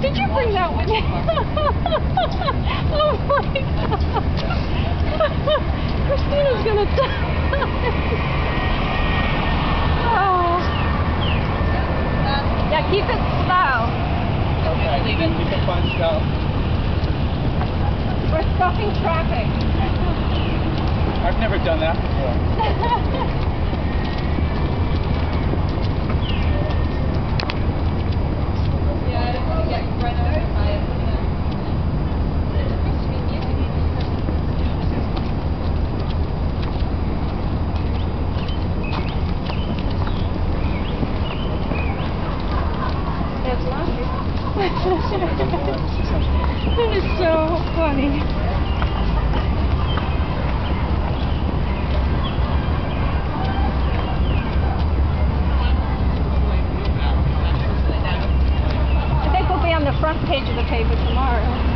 Did you bring that with you? Oh my God. Christina's gonna die. Oh. Yeah, keep it slow. Okay, keep it bunched up. We're stopping traffic. I've never done that before. It is so funny. I think we'll be on the front page of the paper tomorrow.